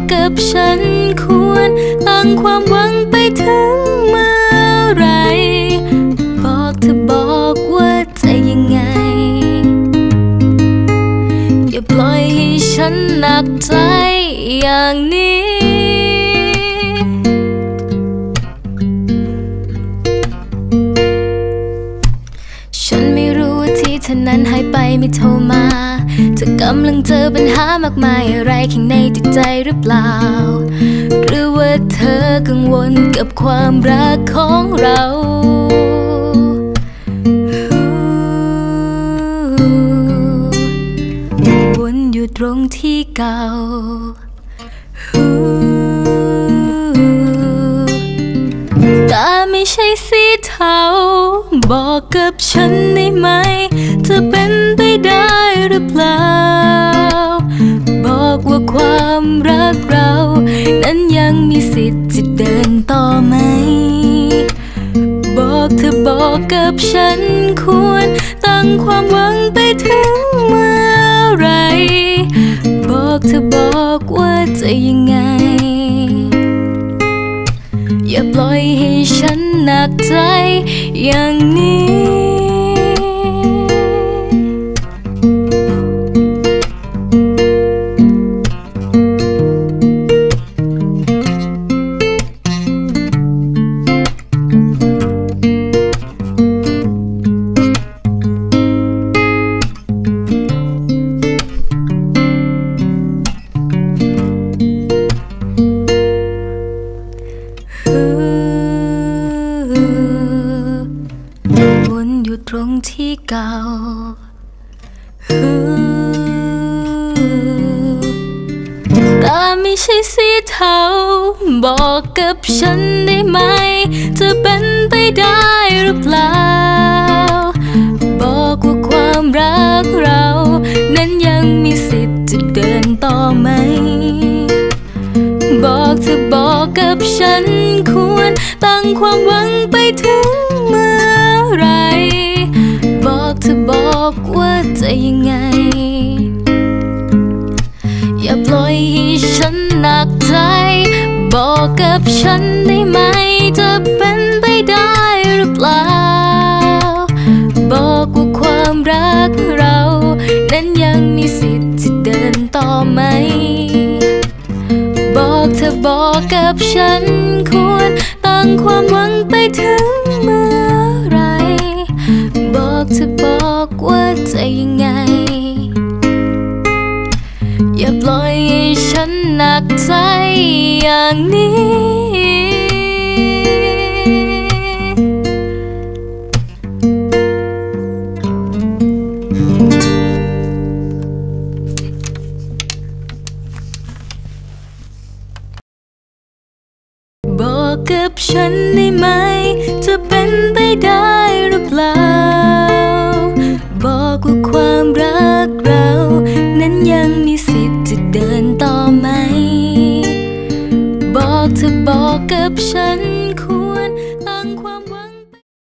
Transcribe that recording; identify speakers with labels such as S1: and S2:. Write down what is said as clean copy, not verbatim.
S1: กับฉันควรตั้งความหวังไปถึงเมื่อไรบอกเธอบอกว่าจะยังไงอย่าปล่อยให้ฉันหนักใจอย่างนี้ฉันไม่รู้ว่าที่เธอนั้นหายไปไม่โทรมาเธอกำลังเจอปัญหามากมายอะไรข้างในจิตใจหรือเปล่าหรือว่าเธอกังวลกับความรักของเราวนอยู่ตรงที่เก่าแต่ไม่ใช่สีเทาบอกกับฉันได้ไหมจะเป็นไปได้หรือเปล่าบอกว่าความรักเรานั้นยังมีสิทธิ์จะเดินต่อไหมบอกเธอบอกกับฉันควรตั้งความหวังไปถึงเมื่อไรบอกเธอบอกว่าจะยังไงอย่าปล่อยให้ฉันหนักใจอย่างนี้วนอยู่ตรงที่เก่าแต่ไม่ใช่สีเทาบอกกับฉันได้ไหมจะเป็นไปได้หรือเปล่าบอกว่าความรักเรานั้นยังมีสิทธิ์จะเดินต่อไหมบอกเธอบอกกับฉันควรตั้งความหวังไปถึงเมื่อไรบอกเธอบอกว่าจะยังไงอย่าปล่อยให้ฉันหนักใจบอกกับฉันได้ไหมจะเป็นไปได้หรือเปล่าบอกว่าความรักเรานั้นยังมีสิทธิ์จะเดินต่อไหมบอกเธอบอกกับฉันควรตั้งความหวังไปถึงเมื่อไรบอกเธอบอกว่าจะยังไงอย่าปล่อยให้ฉันหนักใจอย่างนี้บอกกับฉันได้ไหมจะเป็นไปได้หรือเปล่าบอกว่าความรักเรานั้นยังมีสิทธิ์จะเดินต่อไหมบอกเธอบอกกับฉัน